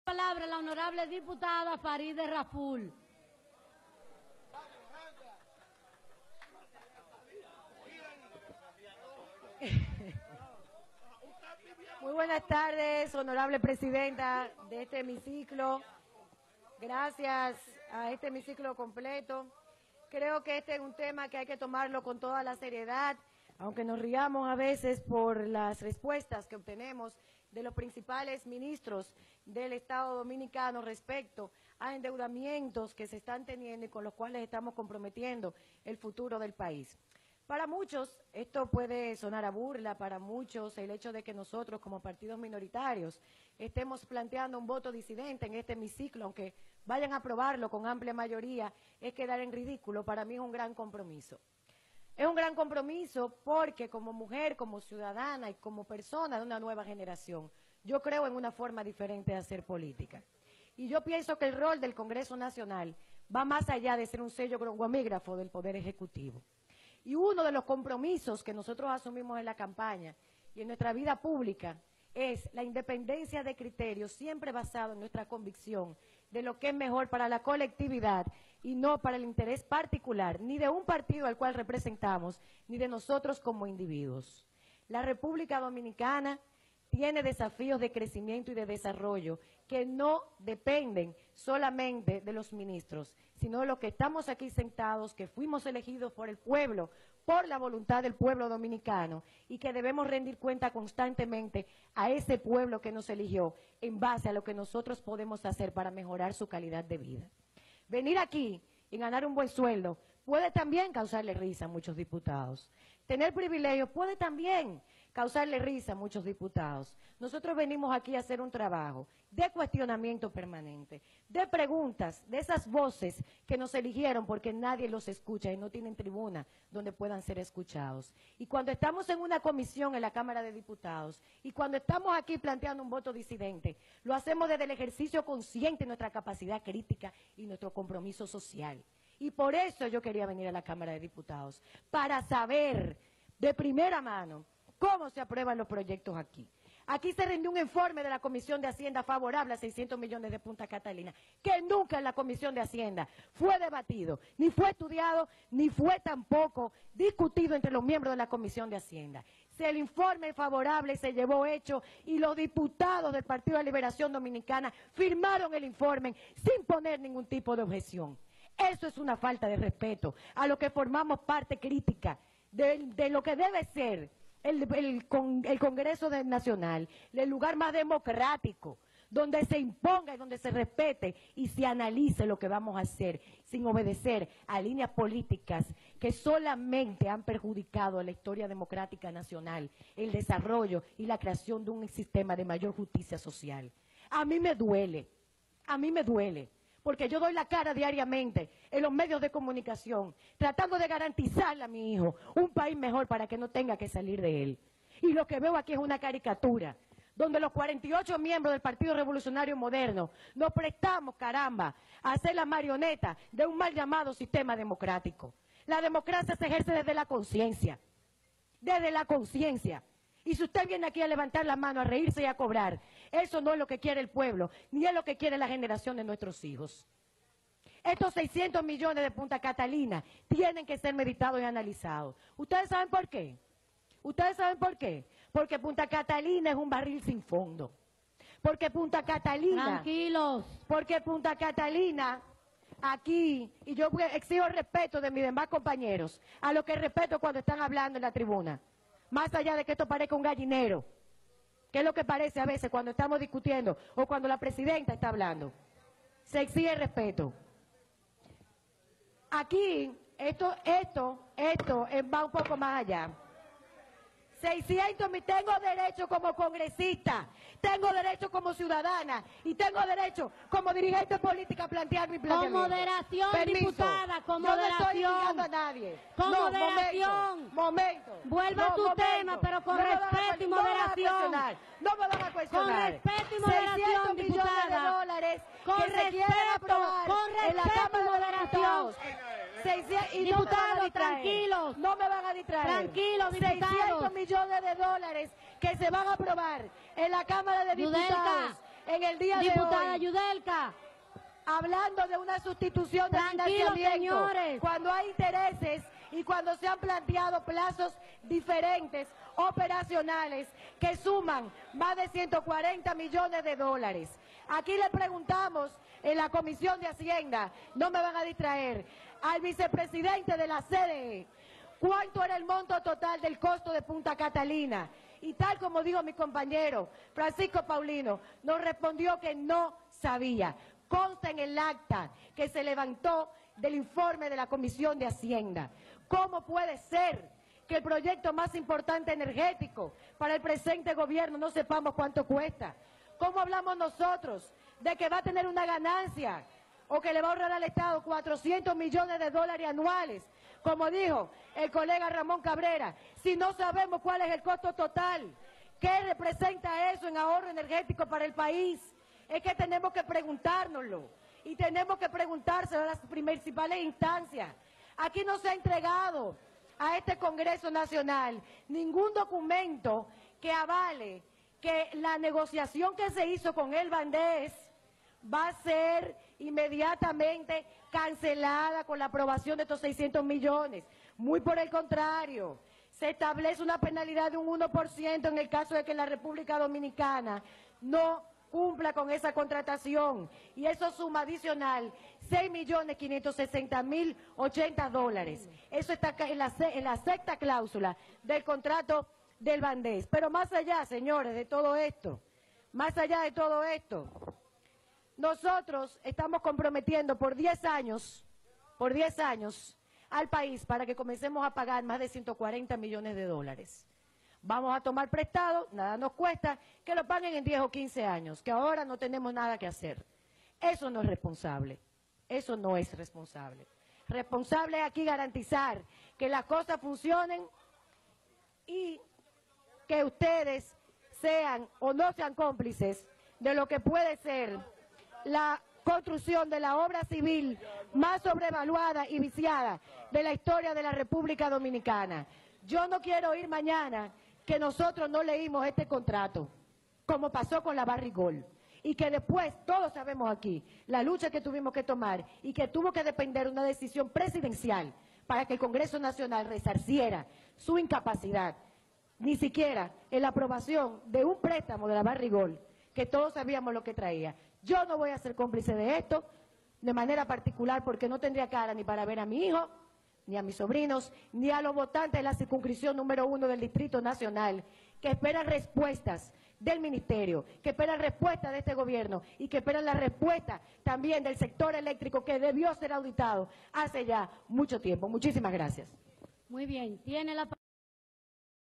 Palabra la honorable diputada Farideh Raful. Muy buenas tardes, honorable presidenta de este hemiciclo. Gracias a este hemiciclo completo. Creo que este es un tema que hay que tomarlo con toda la seriedad, aunque nos riamos a veces por las respuestas que obtenemos de los principales ministros del Estado Dominicano respecto a endeudamientos que se están teniendo y con los cuales estamos comprometiendo el futuro del país. Para muchos esto puede sonar a burla, para muchos el hecho de que nosotros como partidos minoritarios estemos planteando un voto disidente en este hemiciclo, aunque vayan a aprobarlo con amplia mayoría, es quedar en ridículo. Para mí es un gran compromiso. Es un gran compromiso porque como mujer, como ciudadana y como persona de una nueva generación, yo creo en una forma diferente de hacer política. Y yo pienso que el rol del Congreso Nacional va más allá de ser un sello gomígrafo del Poder Ejecutivo. Y uno de los compromisos que nosotros asumimos en la campaña y en nuestra vida pública es la independencia de criterios, siempre basado en nuestra convicción de lo que es mejor para la colectividad y no para el interés particular, ni de un partido al cual representamos, ni de nosotros como individuos. La República Dominicana tiene desafíos de crecimiento y de desarrollo que no dependen solamente de los ministros, sino de los que estamos aquí sentados, que fuimos elegidos por el pueblo, por la voluntad del pueblo dominicano, y que debemos rendir cuenta constantemente a ese pueblo que nos eligió en base a lo que nosotros podemos hacer para mejorar su calidad de vida. Venir aquí y ganar un buen sueldo puede también causarle risa a muchos diputados. Tener privilegios puede también causarle risa a muchos diputados. Nosotros venimos aquí a hacer un trabajo de cuestionamiento permanente, de preguntas, de esas voces que nos eligieron porque nadie los escucha y no tienen tribuna donde puedan ser escuchados. Y cuando estamos en una comisión en la Cámara de Diputados y cuando estamos aquí planteando un voto disidente, lo hacemos desde el ejercicio consciente de nuestra capacidad crítica y nuestro compromiso social. Y por eso yo quería venir a la Cámara de Diputados, para saber de primera mano cómo se aprueban los proyectos aquí. Aquí se rindió un informe de la Comisión de Hacienda favorable a 600 millones de Punta Catalina, que nunca en la Comisión de Hacienda fue debatido, ni fue estudiado, ni fue tampoco discutido entre los miembros de la Comisión de Hacienda. El informe favorable se llevó hecho y los diputados del Partido de Liberación Dominicana firmaron el informe sin poner ningún tipo de objeción. Eso es una falta de respeto a lo que formamos parte crítica de lo que debe ser el Congreso Nacional, el lugar más democrático, donde se imponga y donde se respete y se analice lo que vamos a hacer, sin obedecer a líneas políticas que solamente han perjudicado a la historia democrática nacional, el desarrollo y la creación de un sistema de mayor justicia social. A mí me duele, porque yo doy la cara diariamente en los medios de comunicación, tratando de garantizarle a mi hijo un país mejor para que no tenga que salir de él. Y lo que veo aquí es una caricatura, donde los 48 miembros del Partido Revolucionario Moderno nos prestamos, caramba, a hacer la marioneta de un mal llamado sistema democrático. La democracia se ejerce desde la conciencia, desde la conciencia. Y si usted viene aquí a levantar la mano, a reírse y a cobrar, eso no es lo que quiere el pueblo, ni es lo que quiere la generación de nuestros hijos. Estos 600 millones de Punta Catalina tienen que ser meditados y analizados. ¿Ustedes saben por qué? ¿Ustedes saben por qué? Porque Punta Catalina es un barril sin fondo. Porque Punta Catalina... Tranquilos. Porque Punta Catalina... Aquí, y yo exijo respeto de mis demás compañeros, a lo que respeto cuando están hablando en la tribuna. Más allá de que esto parezca un gallinero, que es lo que parece a veces cuando estamos discutiendo o cuando la presidenta está hablando. Se exige respeto. Aquí, esto va un poco más allá. 600, tengo derecho como congresista, tengo derecho como ciudadana y tengo derecho como dirigente política a plantear mi planteamiento. Con moderación, permiso. Diputada, con Yo moderación. no estoy indicando a nadie. Con no, moderación. Momento. Vuelva a tu tema, pero con respeto y moderación. No me van a cuestionar. Con respeto y moderación, 600 millones diputada. de dólares Con que se quieren aprobar con en la respeto Cámara y de moderación. Diputados. Y Diputados, tranquilos. No me van a distraer. Tranquilos, diputados. 600 millones de dólares que se van a aprobar en la Cámara de Diputados. en el día de Diputada hoy, Yudelka. hablando de una sustitución de Tranquilos, financiamiento, señores. cuando hay intereses y cuando se han planteado plazos diferentes, operacionales, que suman más de 140 millones de dólares. Aquí le preguntamos en la Comisión de Hacienda, no me van a distraer, al vicepresidente de la CDE, ¿cuánto era el monto total del costo de Punta Catalina? Y tal como dijo mi compañero Francisco Paulino, nos respondió que no sabía. Consta en el acta que se levantó del informe de la Comisión de Hacienda. ¿Cómo puede ser que el proyecto más importante energético para el presente gobierno no sepamos cuánto cuesta? ¿Cómo hablamos nosotros de que va a tener una ganancia o que le va a ahorrar al Estado 400 millones de dólares anuales? Como dijo el colega Ramón Cabrera, si no sabemos cuál es el costo total, ¿qué representa eso en ahorro energético para el país? Es que tenemos que preguntárnoslo y tenemos que preguntárselo a las principales instancias. Aquí no se ha entregado a este Congreso Nacional ningún documento que avale que la negociación que se hizo con el Bandés va a ser inmediatamente cancelada con la aprobación de estos 600 millones. Muy por el contrario, se establece una penalidad de un 1% en el caso de que la República Dominicana no cumpla con esa contratación, y eso suma adicional 6.560.080 dólares. Eso está en la sexta cláusula del contrato del Bandés. Pero más allá, señores, de todo esto, nosotros estamos comprometiendo por 10 años al país para que comencemos a pagar más de 140 millones de dólares. Vamos a tomar prestado, nada nos cuesta, que lo paguen en 10 o 15 años, que ahora no tenemos nada que hacer. Eso no es responsable, eso no es responsable. Responsable es aquí garantizar que las cosas funcionen y que ustedes sean o no sean cómplices de lo que puede ser la construcción de la obra civil más sobrevaluada y viciada de la historia de la República Dominicana. Yo no quiero oír mañana que nosotros no leímos este contrato, como pasó con la Barrigol, y que después, todos sabemos aquí, la lucha que tuvimos que tomar y que tuvo que depender una decisión presidencial para que el Congreso Nacional resarciera su incapacidad, ni siquiera en la aprobación de un préstamo de la Barrigol, que todos sabíamos lo que traía. Yo no voy a ser cómplice de esto, de manera particular, porque no tendría cara ni para ver a mi hijo, ni a mis sobrinos, ni a los votantes de la circunscripción número 1 del Distrito Nacional, que esperan respuestas del Ministerio, que esperan respuestas de este gobierno y que esperan la respuesta también del sector eléctrico que debió ser auditado hace ya mucho tiempo. Muchísimas gracias. Muy bien, tiene la